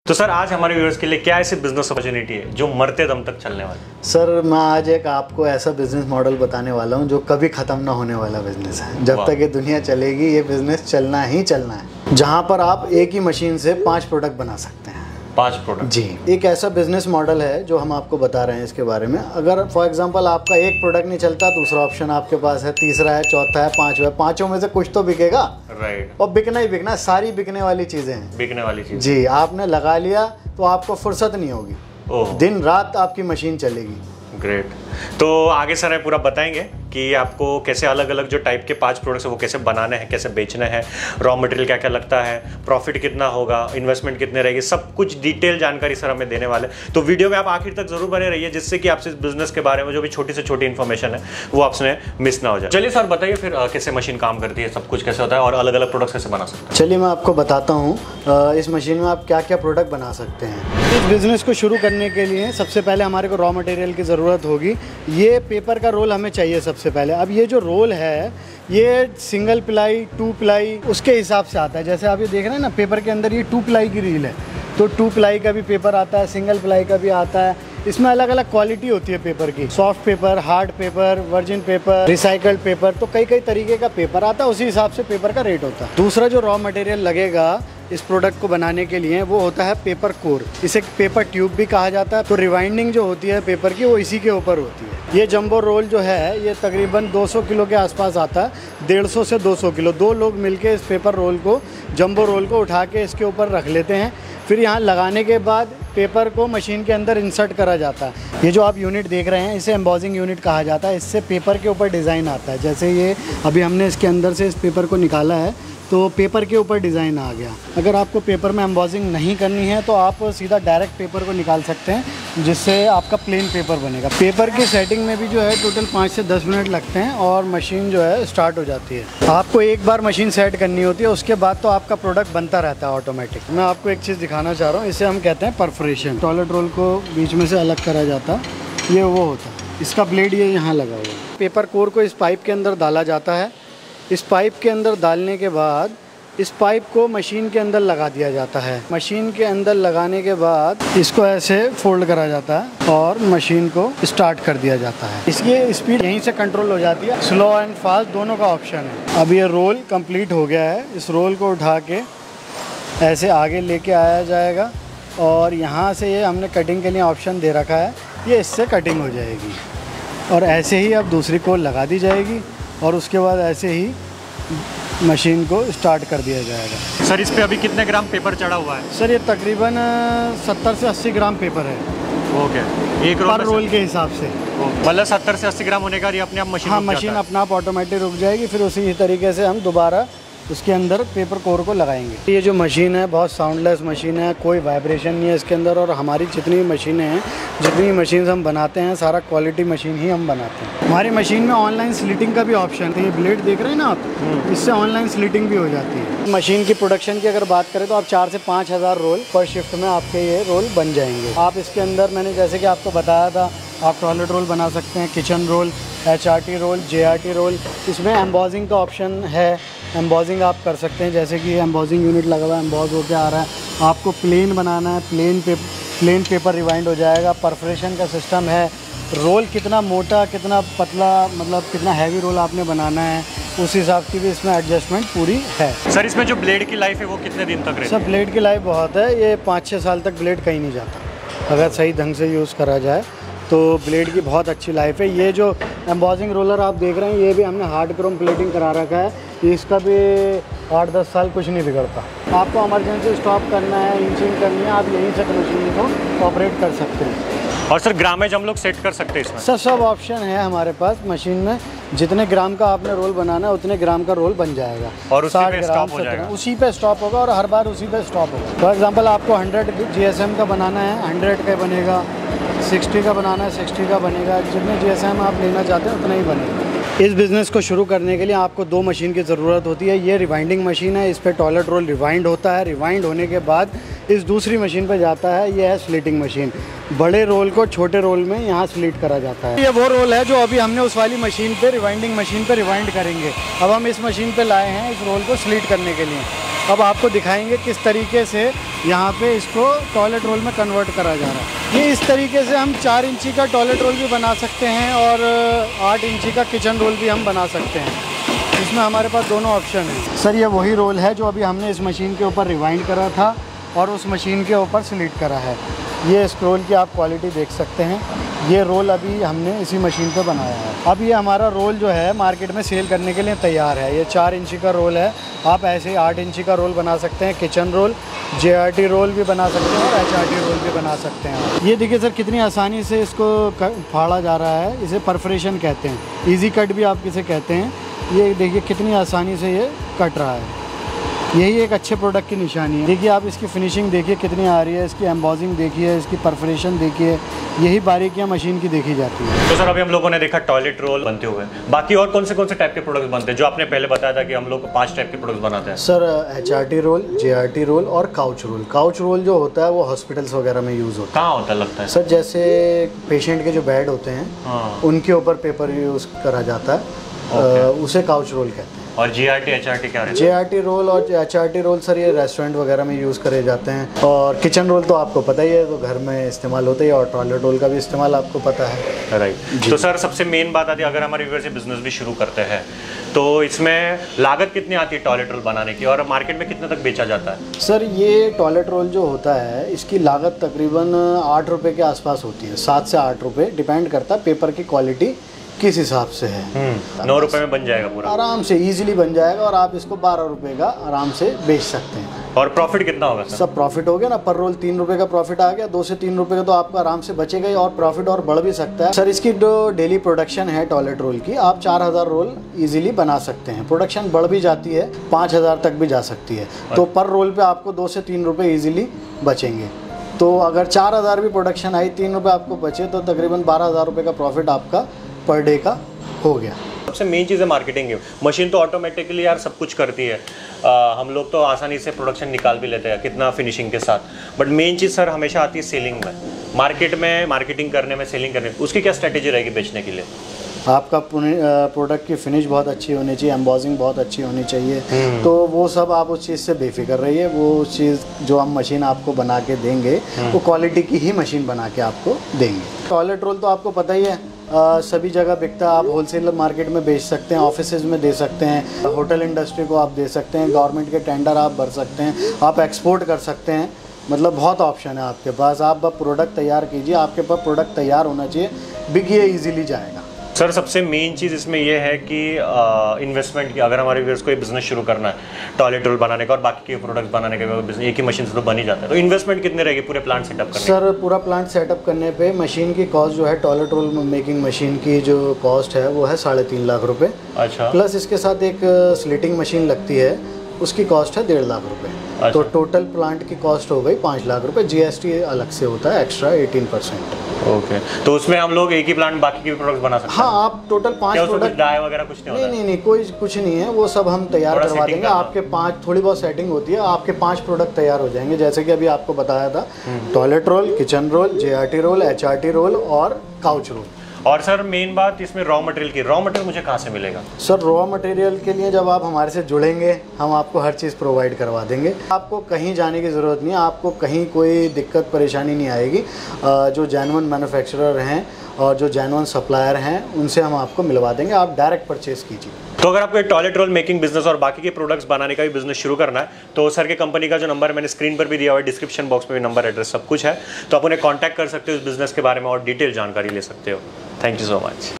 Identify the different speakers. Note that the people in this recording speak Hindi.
Speaker 1: तो सर आज हमारे व्यूअर्स के लिए क्या ऐसी बिजनेस अपॉर्चुनिटी है जो मरते दम तक चलने वाली?
Speaker 2: सर मैं आज एक आपको ऐसा बिजनेस मॉडल बताने वाला हूँ जो कभी ख़त्म ना होने वाला बिजनेस है। जब तक ये दुनिया चलेगी ये बिजनेस चलना ही चलना है, जहाँ पर आप एक ही मशीन से 5 प्रोडक्ट बना सकते हैं।
Speaker 1: 5 प्रोडक्ट? जी।
Speaker 2: एक ऐसा बिजनेस मॉडल है जो हम आपको बता रहे हैं इसके बारे में। अगर फॉर एग्जांपल आपका एक प्रोडक्ट नहीं चलता, दूसरा ऑप्शन आपके पास है, तीसरा है, चौथा है, पांचवा है। पांचों में से कुछ तो बिकेगा।
Speaker 1: राइट।
Speaker 2: और बिकना ही बिकना, सारी बिकने वाली चीजें हैं।
Speaker 1: बिकने वाली चीज
Speaker 2: जी। आपने लगा लिया तो आपको फुर्सत नहीं होगी, दिन रात आपकी मशीन चलेगी।
Speaker 1: ग्रेट। तो आगे सर पूरा बताएंगे कि आपको कैसे अलग अलग जो टाइप के 5 प्रोडक्ट्स है वो कैसे बनाने हैं, कैसे बेचने हैं, रॉ मटेरियल क्या क्या लगता है, प्रॉफिट कितना होगा, इन्वेस्टमेंट कितने रहेगी, सब कुछ डिटेल जानकारी सर हमें देने वाले। तो वीडियो में आप आखिर तक जरूर बने रहिए जिससे कि आपसे इस बिजनेस के बारे में जो भी छोटी से छोटी इन्फॉर्मेशन है वो आपसे मिस ना हो जाए। चलिए सर बताइए फिर कैसे मशीन काम करती है, सब कुछ कैसे होता है और अलग अलग प्रोडक्ट्स कैसे बना सकते हैं।
Speaker 2: चलिए मैं आपको बताता हूँ इस मशीन में आप क्या क्या प्रोडक्ट बना सकते हैं। इस बिज़नेस को शुरू करने के लिए सबसे पहले हमारे को रॉ मटेरियल की ज़रूरत होगी। ये पेपर का रोल हमें चाहिए सबसे पहले। अब ये जो रोल है ये सिंगल प्लाई, 2 प्लाई उसके हिसाब से आता है। जैसे आप ये देख रहे हैं ना, पेपर के अंदर ये 2 प्लाई की रील है, तो 2 प्लाई का भी पेपर आता है, सिंगल प्लाई का भी आता है। इसमें अलग अलग क्वालिटी होती है पेपर की, soft paper, hard paper, virgin paper, recycled paper, तो कई कई तरीके का पेपर आता है। उसी हिसाब से पेपर का रेट होता है। दूसरा जो रॉ मटेरियल लगेगा इस प्रोडक्ट को बनाने के लिए वो होता है पेपर कोर। इसे पेपर ट्यूब भी कहा जाता है। तो रिवाइंडिंग जो होती है पेपर की वो इसी के ऊपर होती है। ये जंबो रोल जो है ये तकरीबन 200 किलो के आसपास आता है, 150 से 200 किलो। 2 लोग मिलके इस पेपर रोल को, जंबो रोल को उठा के इसके ऊपर रख लेते हैं। फिर यहाँ लगाने के बाद पेपर को मशीन के अंदर इंसर्ट करा जाता है। ये जो आप यूनिट देख रहे हैं इसे एम्बॉजिंग यूनिट कहा जाता है। इससे पेपर के ऊपर डिज़ाइन आता है। जैसे ये अभी हमने इसके अंदर से इस पेपर को निकाला है तो पेपर के ऊपर डिज़ाइन आ गया। अगर आपको पेपर में एम्बॉजिंग नहीं करनी है तो आप सीधा डायरेक्ट पेपर को निकाल सकते हैं, जिससे आपका प्लेन पेपर बनेगा। पेपर की सेटिंग में भी जो है टोटल 5 से 10 मिनट लगते हैं और मशीन जो है स्टार्ट हो जाती है। आपको एक बार मशीन सेट करनी होती है, उसके बाद तो आपका प्रोडक्ट बनता रहता है ऑटोमेटिक। मैं आपको एक चीज़ दिखाना चाह रहा हूँ, इसे हम कहते हैं परफोरेशन। टॉयलेट रोल को बीच में से अलग करा जाता है, ये वो होता है। इसका ब्लेड ये यहाँ लगा हुआ है। पेपर कोर को इस पाइप के अंदर डाला जाता है। इस पाइप के अंदर डालने के बाद इस पाइप को मशीन के अंदर लगा दिया जाता है। मशीन के अंदर लगाने के बाद इसको ऐसे फोल्ड करा जाता है और मशीन को स्टार्ट कर दिया जाता है। इसकी स्पीड यहीं से कंट्रोल हो जाती है। स्लो एंड फास्ट दोनों का ऑप्शन है। अब ये रोल कंप्लीट हो गया है। इस रोल को उठा के ऐसे आगे लेके आया जाएगा और यहाँ से ये हमने कटिंग के लिए ऑप्शन दे रखा है, ये इससे कटिंग हो जाएगी और ऐसे ही अब दूसरी कोल लगा दी जाएगी और उसके बाद ऐसे ही मशीन को स्टार्ट कर दिया जाएगा।
Speaker 1: सर इस पे अभी कितने ग्राम पेपर चढ़ा हुआ है?
Speaker 2: सर ये तकरीबन 70 से 80 ग्राम पेपर है।
Speaker 1: ओके। एक
Speaker 2: रोल के हिसाब से
Speaker 1: मतलब 70 से 80 ग्राम होने का ये अपने आप मशीन,
Speaker 2: हाँ मशीन अपने आप ऑटोमेटिक रुक जाएगी। फिर उसी तरीके से हम दोबारा उसके अंदर पेपर कोर को लगाएंगे। ये जो मशीन है बहुत साउंडलेस मशीन है, कोई वाइब्रेशन नहीं है इसके अंदर। और हमारी जितनी मशीनें हैं, जितनी मशीन हम बनाते हैं, सारा क्वालिटी मशीन ही हम बनाते हैं। हमारी मशीन में ऑनलाइन स्लिटिंग का भी ऑप्शन है। ये ब्लेड देख रहे हैं ना आप, इससे ऑनलाइन स्लिटिंग भी हो जाती है। मशीन की प्रोडक्शन की अगर बात करें तो आप 4 से 5 हज़ार रोल पर शिफ्ट में आपके ये रोल बन जाएंगे। आप इसके अंदर मैंने जैसे कि आपको बताया था, आप टॉयलेट रोल बना सकते हैं, kitchen roll, HRT roll, JRT roll. इसमें एम्बॉजिंग का ऑप्शन है, एम्बॉजिंग आप कर सकते हैं। जैसे कि एम्बॉजिंग यूनिट लगा हुआ है, एम्बॉज होकर आ रहा है। आपको प्लेन बनाना है, प्लेन पेपर रिवाइंड हो जाएगा। परफोरेशन का सिस्टम है। रोल कितना मोटा कितना पतला, मतलब कितना हैवी रोल आपने बनाना है, उस हिसाब की भी इसमें एडजस्टमेंट पूरी है।
Speaker 1: सर इसमें जो ब्लेड की लाइफ है वो कितने दिन तक रहती है?
Speaker 2: सर ब्लेड की लाइफ बहुत है, ये 5-6 साल तक ब्लेड कहीं नहीं जाता अगर सही ढंग से यूज़ करा जाए तो। ब्लेड की बहुत अच्छी लाइफ है। ये जो एम्बॉजिंग रोलर आप देख रहे हैं ये भी हमने हार्ड क्रोम प्लेटिंग करा रखा है। इसका भी 8-10 साल कुछ नहीं बिगड़ता। आपको इमरजेंसी स्टॉप करना है, इंचिंग करनी है, आप यहीं से मशीन को ऑपरेट कर सकते हैं।
Speaker 1: और सर ग्रामेज हम लोग सेट कर सकते हैं इसमें?
Speaker 2: सर सब ऑप्शन है हमारे पास मशीन में। जितने ग्राम का आपने रोल बनाना है उतने ग्राम का रोल बन जाएगा
Speaker 1: और उसी पे स्टॉप हो जाएगा।
Speaker 2: उसी पे स्टॉप होगा और हर बार उसी पे स्टॉप होगा। फॉर एग्जांपल आपको 100 GSM का बनाना है, 100 का बनेगा। 60 का बनाना है, 60 का बनेगा। जितने GSM आप लेना चाहते हैं उतना ही बनेगा। इस बिज़नेस को शुरू करने के लिए आपको 2 मशीन की ज़रूरत होती है। ये रिवाइंडिंग मशीन है, इस पर टॉयलेट रोल रिवाइंड होता है। रिवाइंड होने के बाद इस दूसरी मशीन पर जाता है, ये है स्लिटिंग मशीन। बड़े रोल को छोटे रोल में यहाँ स्लिट करा जाता है। ये वो रोल है जो अभी हमने उस वाली मशीन पे, रिवाइंडिंग मशीन पे रिवाइंड करेंगे। अब हम इस मशीन पे लाए हैं इस रोल को स्लिट करने के लिए। अब आपको दिखाएंगे किस तरीके से यहाँ पे इसको टॉयलेट रोल में कन्वर्ट करा जा रहा है। ये इस तरीके से हम 4 इंची का टॉयलेट रोल भी बना सकते हैं और 8 इंची का किचन रोल भी हम बना सकते हैं। इसमें हमारे पास दोनों ऑप्शन है। सर ये वही रोल है जो अभी हमने इस मशीन के ऊपर रिवाइंड करा था और उस मशीन के ऊपर स्लिट करा है। ये स्क्रोल की आप क्वालिटी देख सकते हैं। ये रोल अभी हमने इसी मशीन पे बनाया है। अब ये हमारा रोल जो है मार्केट में सेल करने के लिए तैयार है। ये 4 इंची का रोल है। आप ऐसे ही 8 इंची का रोल बना सकते हैं, किचन रोल, JRT रोल भी बना सकते हैं और HRT रोल भी बना सकते हैं। ये देखिए सर कितनी आसानी से इसको फाड़ा जा रहा है। इसे परफोरेशन कहते हैं, ईजी कट भी आप किसे कहते हैं। ये देखिए कितनी आसानी से ये कट रहा है। यही एक अच्छे प्रोडक्ट की निशानी है। देखिए आप इसकी फिनिशिंग देखिए कितनी आ रही है, इसकी एम्बॉजिंग देखिए, इसकी परफोरेशन देखिए, यही बारीकियां मशीन की देखी जाती है।
Speaker 1: तो सर अभी हम लोगों ने देखा टॉयलेट रोल बनते हुए, बाकी और कौन से टाइप के प्रोडक्ट्स बनते हैं जो आपने पहले बताया था कि हम लोग 5 टाइप के प्रोडक्ट्स बनाते हैं?
Speaker 2: Sir HRT roll, JRT roll और काउच रोल। काउच रोल जो होता है वो हॉस्पिटल्स वगैरह में यूज़ होता है।
Speaker 1: कहाँ होता है लगता है?
Speaker 2: सर जैसे पेशेंट के जो बेड होते हैं उनके ऊपर पेपर यूज़ करा जाता है, उसे काउच रोल कहते हैं।
Speaker 1: और JRT HRT क्या रहता है?
Speaker 2: JRT रोल और HRT रोल सर ये रेस्टोरेंट वगैरह में यूज़ करे जाते हैं। और किचन रोल तो आपको पता ही है, तो घर में इस्तेमाल होता है, और टॉयलेट रोल का भी इस्तेमाल आपको पता है।
Speaker 1: राइट। तो सर सबसे मेन बात आती है, अगर हमारे व्यूअर्स ये बिजनेस भी शुरू करते हैं तो इसमें लागत कितनी आती है टॉयलेट रोल बनाने की, और मार्केट में कितने तक बेचा जाता है?
Speaker 2: सर ये टॉयलेट रोल जो होता है इसकी लागत तकरीबन 8 रुपये के आसपास होती है, 7 से 8 रुपये, डिपेंड करता है पेपर की क्वालिटी किस हिसाब से है।
Speaker 1: 9 रुपए में बन जाएगा पूरा?
Speaker 2: आराम से इजीली बन जाएगा और आप इसको 12 रुपए का आराम से बेच सकते हैं।
Speaker 1: और प्रॉफिट कितना होगा सर?
Speaker 2: सब प्रॉफिट हो गया ना, पर रोल 3 रुपए का प्रॉफिट आ गया, 2 से 3 रुपए का तो आपका आराम से बचेगा ही, और प्रॉफिट और बढ़ भी सकता है। सर इसकी जो डेली प्रोडक्शन है टॉयलेट रोल की, आप 4000 रोल इजीली बना सकते हैं। प्रोडक्शन बढ़ भी जाती है, 5000 तक भी जा सकती है। तो पर रोल पे आपको 2 से 3 रुपए इजीली बचेंगे। तो अगर 4000 भी प्रोडक्शन आई, 3 रुपए आपको बचे, तो तकरीबन 12000 रुपये का प्रॉफिट आपका पर डे का हो गया।
Speaker 1: सबसे मेन चीज़ है मार्केटिंग की। मशीन तो ऑटोमेटिकली यार सब कुछ करती है, हम लोग तो आसानी से प्रोडक्शन निकाल भी लेते हैं कितना फिनिशिंग के साथ, बट मेन चीज़ सर हमेशा आती है सेलिंग में, मार्केट में मार्केटिंग करने में, सेलिंग करने में। उसकी क्या स्ट्रेटेजी रहेगी बेचने के लिए?
Speaker 2: आपका प्रोडक्ट की फिनिश बहुत अच्छी होनी चाहिए, एम्बॉजिंग बहुत अच्छी होनी चाहिए, तो वो सब आप उस चीज़ से बेफिक्र रहिए। वो चीज़ जो हम मशीन आपको बना के देंगे वो क्वालिटी की ही मशीन बना के आपको देंगे। टॉयलेट रोल तो आपको पता ही है, सभी जगह बिकता है। आप होलसेल मार्केट में बेच सकते हैं, ऑफिसेज में दे सकते हैं, होटल इंडस्ट्री को आप दे सकते हैं, गवर्नमेंट के टेंडर आप भर सकते हैं, आप एक्सपोर्ट कर सकते हैं। मतलब बहुत ऑप्शन है आपके पास। आप बस प्रोडक्ट तैयार कीजिए, आपके पास प्रोडक्ट तैयार होना चाहिए, बिकिए ईजिली जाएगा।
Speaker 1: सर सबसे मेन चीज़ इसमें यह है कि इन्वेस्टमेंट की, अगर हमारे व्यूअर्स को ये बिजनेस शुरू करना है टॉयलेट रोल बनाने का और बाकी के प्रोडक्ट्स बनाने का, बिजनेस एक ही मशीन से तो बन ही जाता है, तो इन्वेस्टमेंट कितने रहेगी पूरे प्लांट सेटअप करने?
Speaker 2: सर पूरा प्लांट सेटअप करने पे मशीन की कॉस्ट जो है, टॉयलेट रोल मेकिंग मशीन की जो कॉस्ट है वो है 3.5 लाख रुपए।
Speaker 1: अच्छा।
Speaker 2: प्लस इसके साथ एक स्लिटिंग मशीन लगती है, उसकी कॉस्ट है 1.5 लाख रुपए।
Speaker 1: अच्छा।
Speaker 2: तो टोटल प्लांट की कॉस्ट हो गई 5 लाख रुपए। GST अलग से होता है एक्स्ट्रा 18%।
Speaker 1: ओके। तो उसमें हम लोग एक ही प्लांट बाकी के भी प्रोडक्ट्स बना सकते हैं?
Speaker 2: हाँ, आप टोटल 5 प्रोडक्ट,
Speaker 1: डाई वगैरह कुछ नहीं होता?
Speaker 2: नहीं, कोई कुछ नहीं है, वो सब हम तैयार करवा देंगे। आपके 5 थोड़ी बहुत सेटिंग होती है, आपके 5 प्रोडक्ट तैयार हो जाएंगे। जैसे कि अभी आपको बताया था, toilet roll, kitchen roll, JRT roll, HRT roll और काउच रोल।
Speaker 1: और सर मेन बात इसमें रॉ मटेरियल की, रॉ मटेरियल मुझे कहाँ से मिलेगा?
Speaker 2: सर रॉ मटेरियल के लिए जब आप हमारे से जुड़ेंगे, हम आपको हर चीज़ प्रोवाइड करवा देंगे। आपको कहीं जाने की ज़रूरत नहीं है, आपको कहीं कोई दिक्कत परेशानी नहीं आएगी। जो जेन्युइन मैन्युफैक्चरर हैं और जो जेन्युइन सप्लायर हैं उनसे हम आपको मिलवा देंगे, आप डायरेक्ट परचेज़ कीजिए।
Speaker 1: तो अगर आपको टॉयलेट रोल मेकिंग बिजनेस और बाकी के प्रोडक्ट्स बनाने का भी बिजनेस शुरू करना है, तो सर के कंपनी का जो नंबर मैंने स्क्रीन पर भी दिया हुआ है, डिस्क्रिप्शन बॉक्स में भी नंबर, एड्रेस सब कुछ है, तो आप उन्हें कॉन्टैक्ट कर सकते हो, इस बिजनेस के बारे में और डिटेल जानकारी ले सकते हो। Thank you so much.